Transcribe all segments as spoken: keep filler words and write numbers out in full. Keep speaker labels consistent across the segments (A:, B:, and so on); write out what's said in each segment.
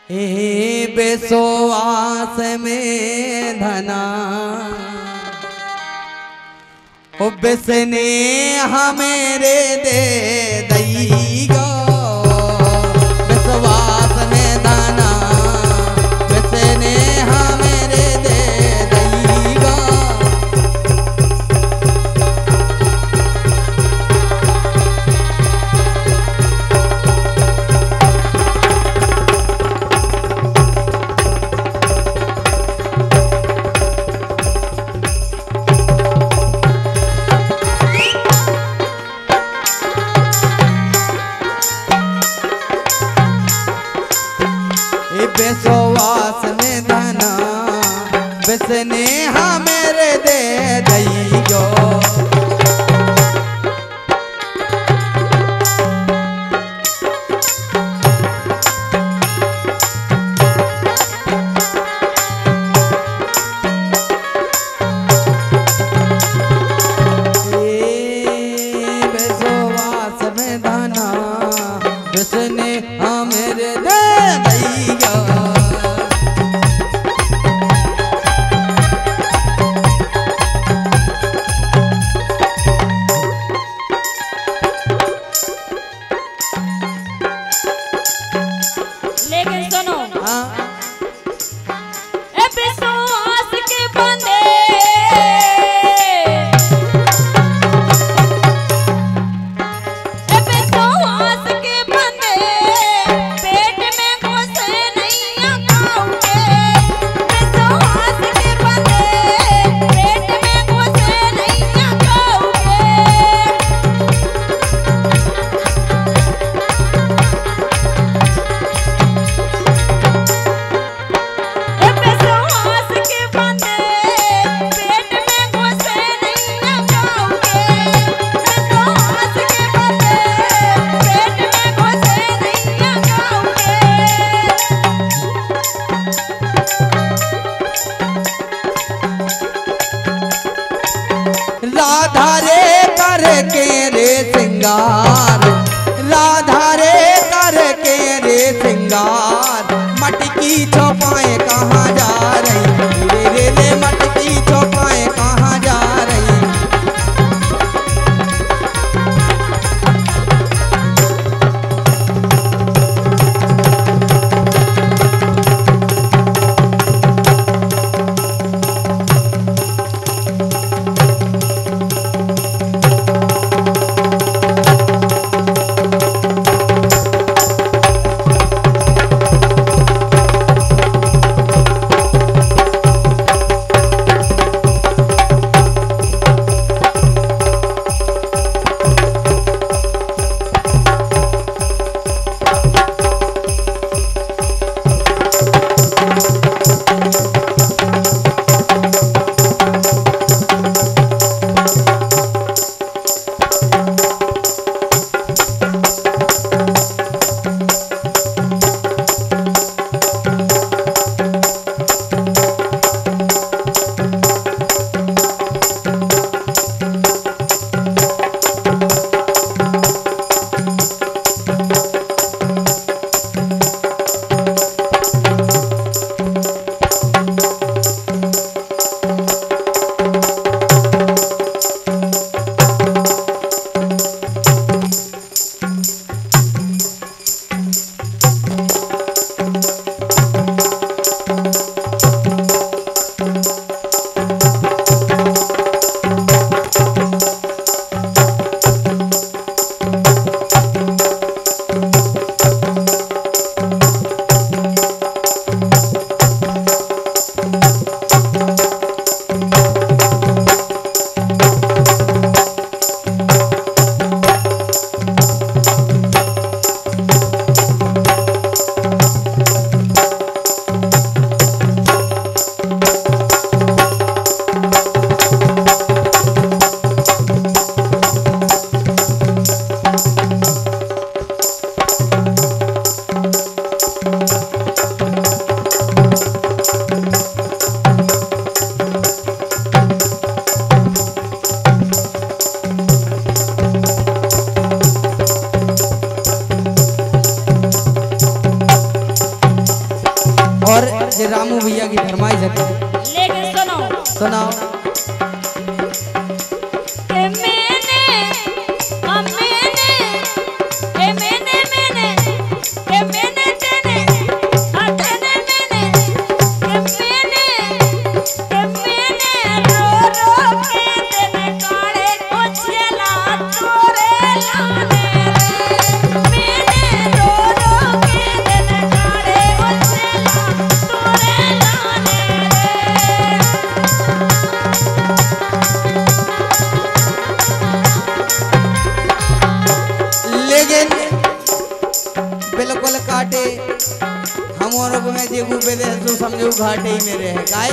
A: ए बेसोवास में धना ओ बेसने हमेरे दे दईगो बेसोवास में धना बेसने हमेरे दे दईगो बेसोवास में धना बेसने हमेरे दे दईगो बेसोवास में धना बेसने हमेरे दे दईगो राधा रे करके रे सिंगार राधा रे करके रे सिंगार मटकी चौपाए कहाँ जा रही रे रे रे मटकी चौपाए कहाँ जा रही और ये रामू भैया की फरमाइश है,
B: लेकिन सुनो
A: सुनाओ।
B: ए मैंने आ मैंने ए मैंने मैंने ए मैंने तेने आ तेने मैंने ए मैंने ए मैंने रो रो के तेने काले उछला तोरे लाने रे मैंने रो रो के तेने काले उछला तोरे लाने रे।
A: लेकिन बिल्कुल काटे हमारों को मैं जेगू पे दे तो समझो घाटे ही मेरे है गाय।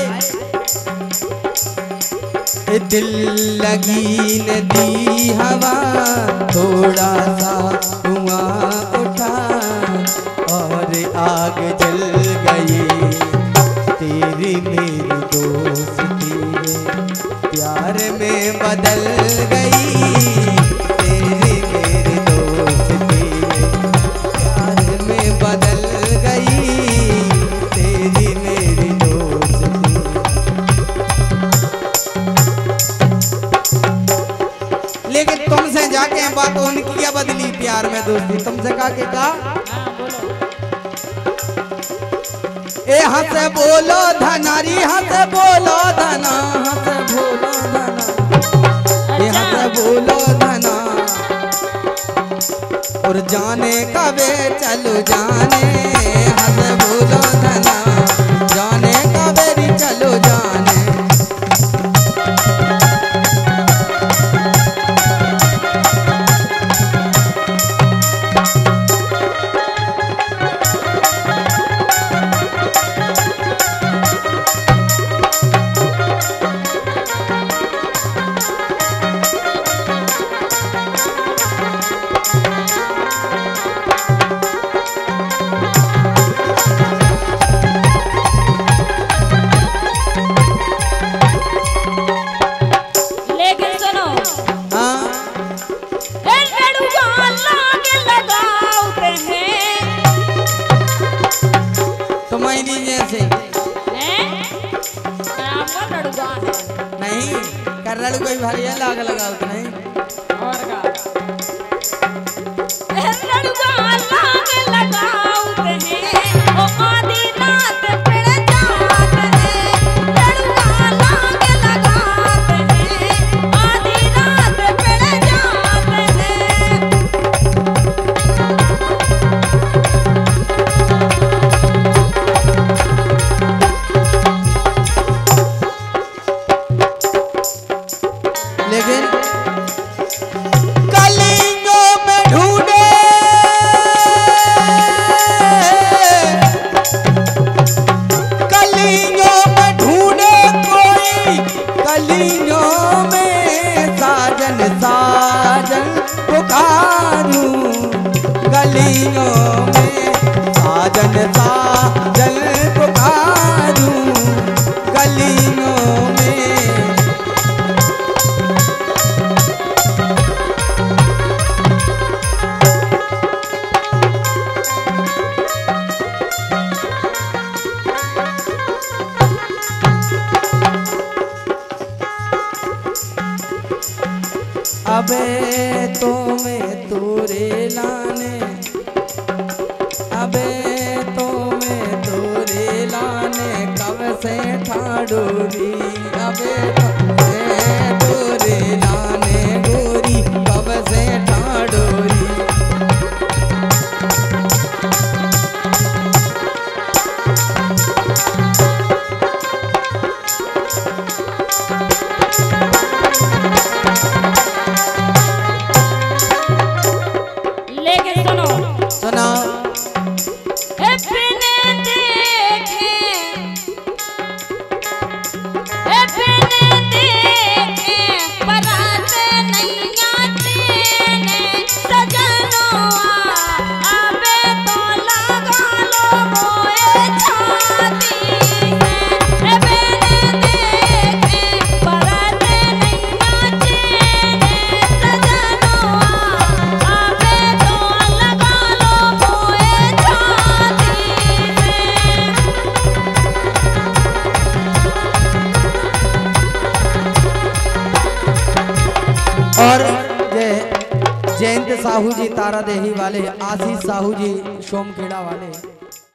A: ए दिल लगी न दी हवा थोड़ा सा धुआं उठा और आग जल गई तेरी मेरी दोस्ती प्यार में बदल गई तेरी मेरी दोस्ती प्यार में बदल गई तेरी मेरी दोस्ती। लेकिन तुमसे जाके बात उनकी क्या बदली प्यार में दोस्ती तुमसे कहा के कहा
B: हाँ बोलो।
A: ए हंस बोलो धनारी हंस बोलो धना हंस बोलो धना ए हंस बोलो धना और जाने कबे चलो जाने हंस बोलो धना जाने कबे चलो जाने।
B: लेकिन सुनो
A: हाँ
B: ए लड़ुआ लागे लगाते हैं
A: तुम्हारी जैसे
B: हैं आपका लड़ुआ है
A: नहीं कर रहा कोई भारी है लाग लगाओ तो नहीं
B: और का ए लड़ुआ लागे लगाते हैं ओ आधी रात पड़ जाते हैं लड़ुआ लागे लगाते हैं आधी रात पड़ जाते हैं।
A: लेकिन कलियों में ढूंढे कलियों में ढूंढे कोई कलियों में साजन साजन पुकारूं गलियों में साजन साजन पुकारूं गलियों में। अबे तो मैं तोरे लाने अबे तो मैं तोरे लाने कब से ठाडोरी अबे तो मैं तोरे लाने गोरी कब से ठाडोरी।
B: लेकिन सुनो
A: सुनाओ।
B: अपने देखे अपने देखे पराते नहीं
A: और जय जयंत साहू जी तारा देही वाले, आशीष साहू जी सोमखेड़ा वाले।